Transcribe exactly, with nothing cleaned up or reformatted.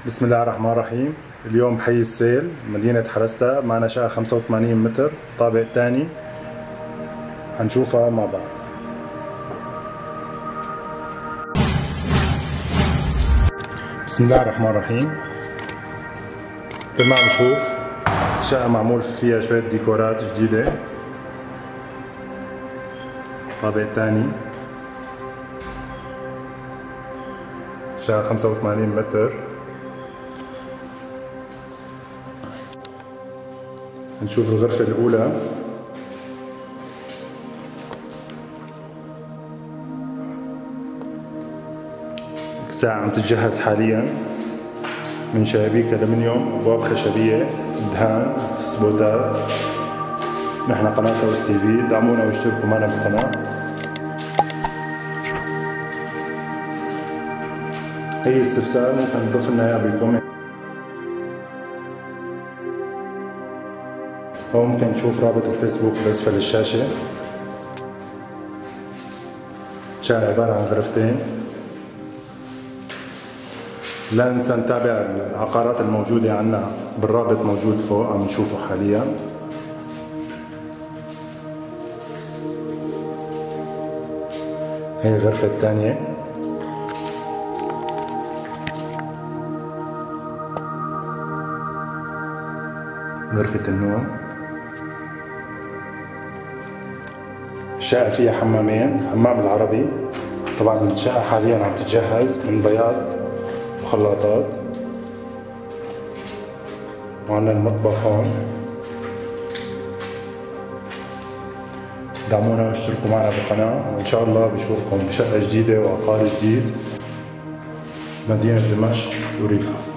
بسم الله الرحمن الرحيم. اليوم بحي السيل مدينة حرستا، معنا شقة خمسة وثمانين متر طابق ثاني، هنشوفها مع بعض. بسم الله الرحمن الرحيم. مثل ما عم نشوف الشقة معمول فيها شوية ديكورات جديدة. طابق ثاني، شقة خمسة وثمانين متر. نشوف الغرفة الأولى. الساعة عم تتجهز حاليا من شبابيك ألمنيوم، أبواب خشبية، دهان، سبوتات. نحن قناة توس تي في، دعمونا واشتركوا معنا بالقناة. أي استفسار ممكن تضيف لنا إياه بالكومنت، أو ممكن تشوف رابط الفيسبوك بأسفل الشاشة. الشقة عبارة عن غرفتين. لا ننسى نتابع العقارات الموجودة عنا بالرابط موجود فوق عم نشوفه حاليا. هي الغرفة الثانية. غرفة النوم. الشقة فيها حمامين، حمام العربي. طبعا الشقة حاليا عم تتجهز من بياض وخلاطات، وعندنا المطبخ هون. دعمونا واشتركوا معنا بالقناة، وإن شاء الله بشوفكم بشقة جديدة وعقار جديد مدينة دمشق وريفها.